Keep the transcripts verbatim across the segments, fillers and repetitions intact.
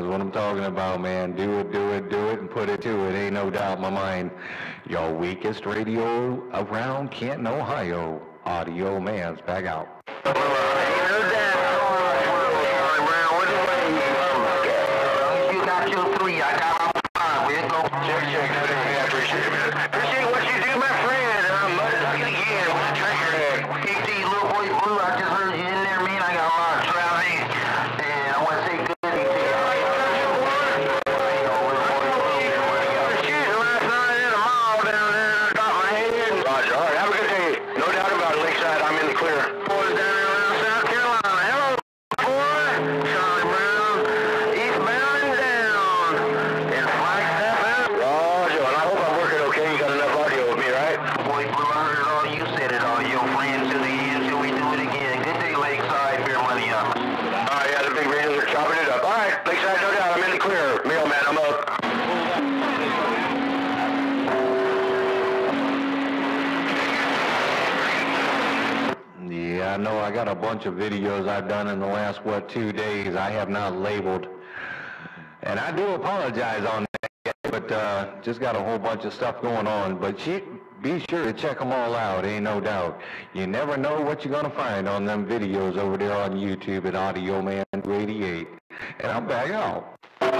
what I'm talking about, man. Do it, do it, do it, and put it to it. Ain't no doubt in my mind. Your weakest radio around Canton, Ohio. Audio Man's back out. You got your three, I got my five. We'll go. Check, check. I appreciate it, man. Appreciate what you do, my friend. And I'm mud ducking again with the trigger head. K T, little boy blue, I just heard you in there, man. I got a lot of traveling. And I want to say good to you. I know I got a bunch of videos I've done in the last, what, two days I have not labeled. And I do apologize on that, but uh, just got a whole bunch of stuff going on. But she, be sure to check them all out, ain't no doubt. You never know what you're going to find on them videos over there on YouTube at Audio Man two eighty-eight. And I'm back out.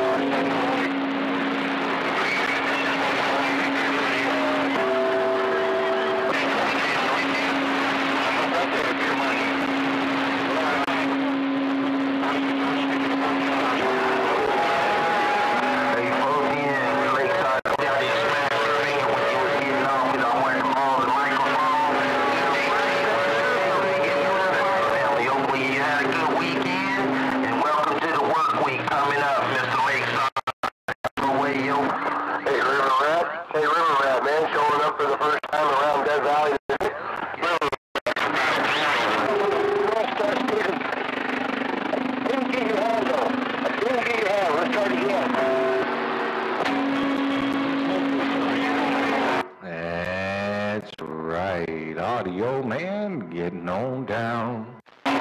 Audio Man getting on down. Man,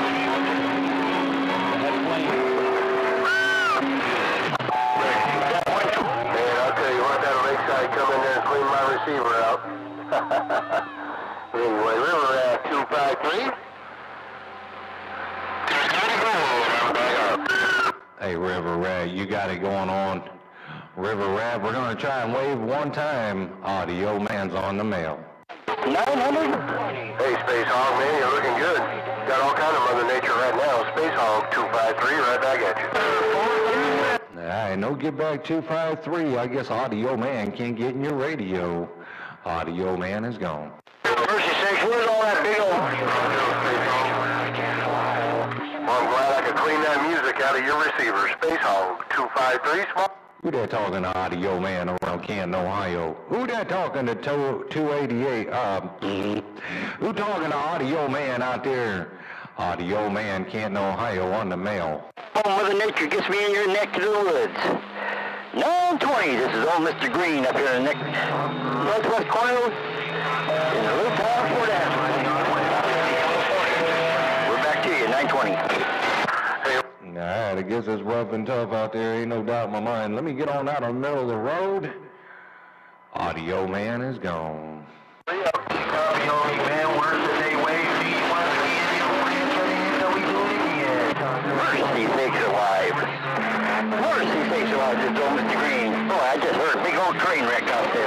I'll tell you what, that Lakeside come in there and clean my receiver out. Anyway, River Rat two five three. Hey, River Rat, you got it going on. River Rat, we're going to try and wave one time. Audio Man's on the mail. nine hundred? Hey, Space Hog, man, you're looking good. Got all kind of Mother Nature right now. Space Hog two five three, right back at you. All right, no get back two five three. I guess Audio Man can't get in your radio. Audio Man is gone. Mercy sakes, where's all that big old... Well, I'm glad I could clean that music out of your receiver. Space Hog two five three, small... Who that talking to Audio Man around Canton, Ohio? Who that talking to two eighty-eight? Um, who talking to Audio Man out there? Audio Man, Canton, Ohio, on the mail. Oh, Mother Nature gets me in your neck to the woods. nine twenty, this is old Mister Green up here in the neck. Northwest corner. In the little town Fort Ashley. We're back to you, nine twenty. All right, I guess it's rough and tough out there, ain't no doubt in my mind. Let me get on out in the middle of the road. Audio Man is gone. Audio Man, where's the day wave? Mercy sakes alive. Mercy sakes alive, this old Mister Green. Oh, I just heard a big old train wreck out there.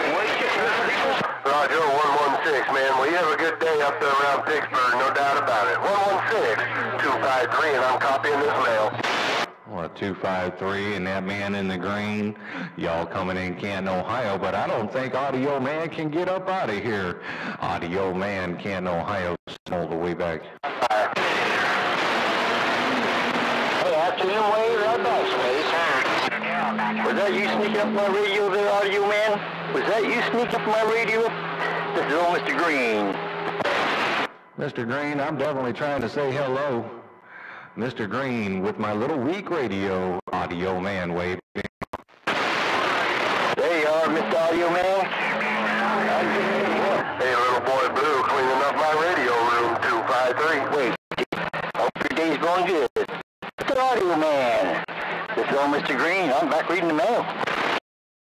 Roger, one one six, man. Well, you have a good day up there around Pittsburgh, no doubt about it. one one six, two five three, and I'm copying this mail. Well, two five three and that man in the green, y'all coming in Canton, Ohio, but I don't think Audio Man can get up out of here. Audio Man, Canton, Ohio, all the way back. Hey, afternoon, way right back, Space. Was that you sneaking up my radio there, Audio Man? Was that you sneaking up my radio? This is old Mister Green. Mister Green, I'm definitely trying to say hello. Mister Green with my little weak radio. Audio Man waving. There you are, Mister Audio Man. Hey, little boy Blue, cleaning up my radio room, two five three. Wait, hope your day's going good. Mister Audio Man. This is old Mister Green. I'm back reading the mail.